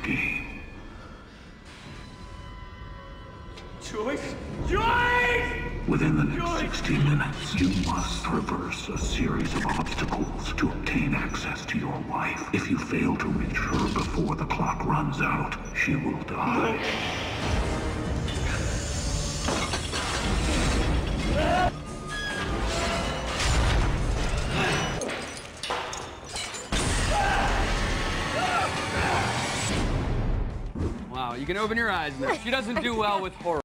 game. Joyce? Joyce! Within the next 60 minutes, you must traverse a series of obstacles to obtain access to your wife. If you fail to reach her before the clock runs out, she will die. Wow, you can open your eyes now. She doesn't do well with horror.